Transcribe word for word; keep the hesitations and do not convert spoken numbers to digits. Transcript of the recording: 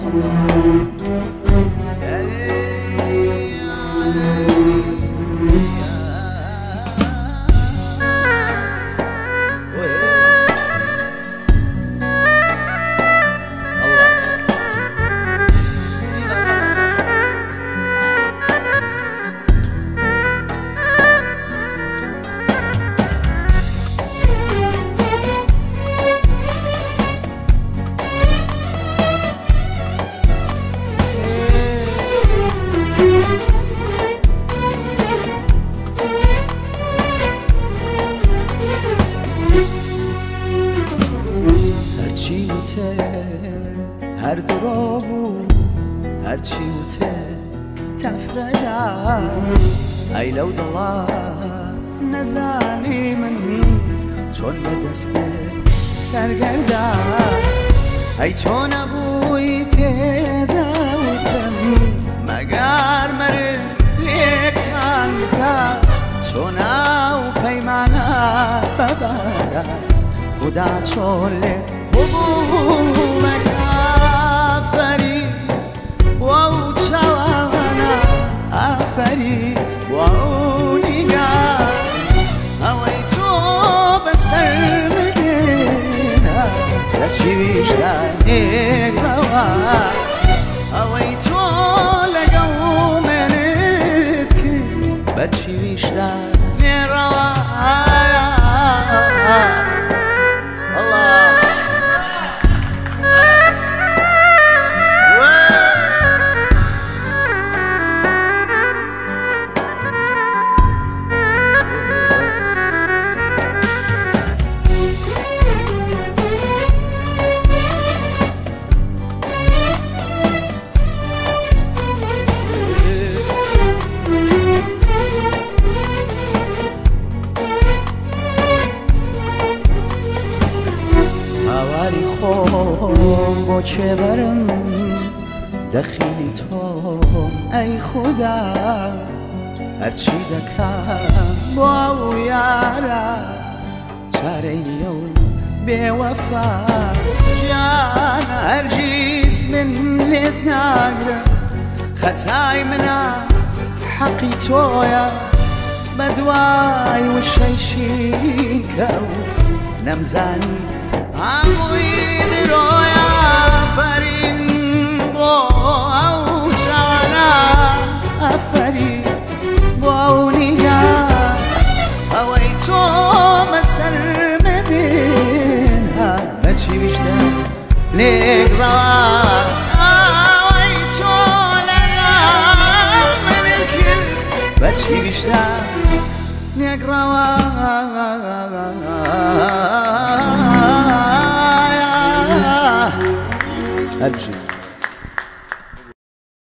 هر درابو هر چیوته تفردا ای لو دلا نزانی من چون به دست سرگردا ای چون ابوی پیداوتم مگر مر لیکان کا چون او پیمانا ببارا خدا چوله حقومك آفري واو تشوانا آفري واو نيجا هويتو بسر مدينة لتشيش دانيك روا هويتو لقو منتك بتشيش دانيك روا هواری خوم با چه برم دخیلی توم ای خدا هرچی دکم با او یارا چاره یو به وفا جان هرگیز من لید نگرم خطای منا حقی تویا بدوای و شیشین کوت نمزانی عموی درویا فرین با او چانا افری با او نگاه هوای تو مسر مدین ها بچی بیشتر لیک روا هوای تو لرام ملکل بچی بیشتر لیک روا أبشر